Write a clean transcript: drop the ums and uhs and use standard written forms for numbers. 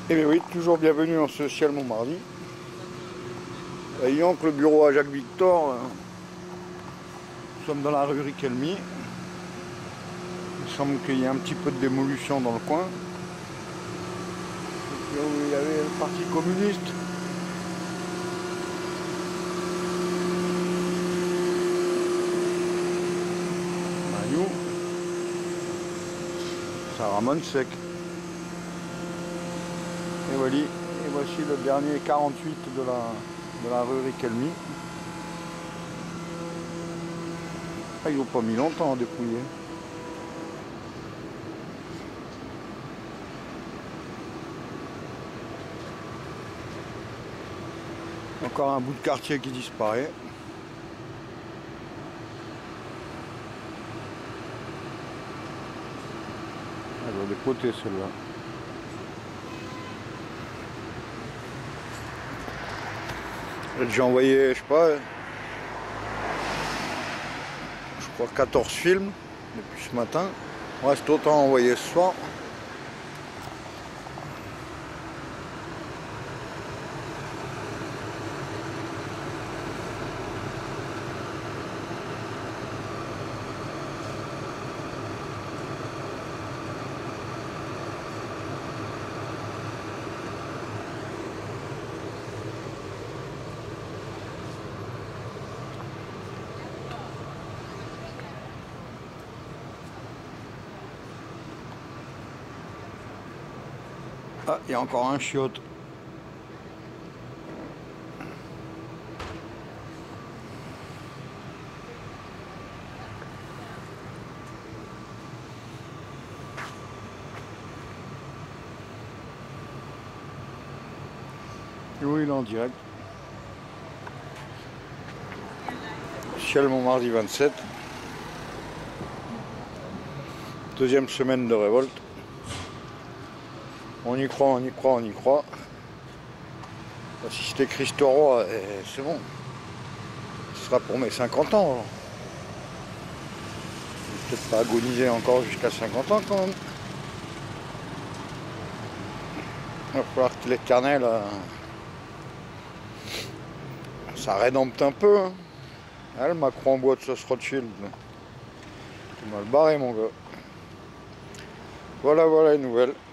Eh bien oui, toujours bienvenue en ce ciel Montmardi. Ayant que le bureau à Jacques Victor, nous sommes dans la rue Riquelme. Il semble qu'il y a un petit peu de démolition dans le coin. Là où il y avait le Parti communiste. Magnou. Ça ramène sec. Et voici le dernier 48 de la rue Riquelme. Ah, ils n'ont pas mis longtemps à dépouiller. Encore un bout de quartier qui disparaît. Elle doit dépoter celle-là. J'ai envoyé, je sais pas, je crois 14 films depuis ce matin. Il reste autant à envoyer ce soir. Ah, il y a encore un chiotte. Oui, il est en direct. Ciel Montmardi 27. Deuxième semaine de révolte. On y croit, on y croit, on y croit. Si c'était Christo Roi, c'est bon. Ce sera pour mes 50 ans. Alors. Je vais peut-être pas agoniser encore jusqu'à 50 ans quand même. Il va falloir que l'éternel, ça rédempte un peu. Hein. Ah, le Macron en bois de sauce Rothschild. Tu m'as le barré mon gars. Voilà les nouvelles.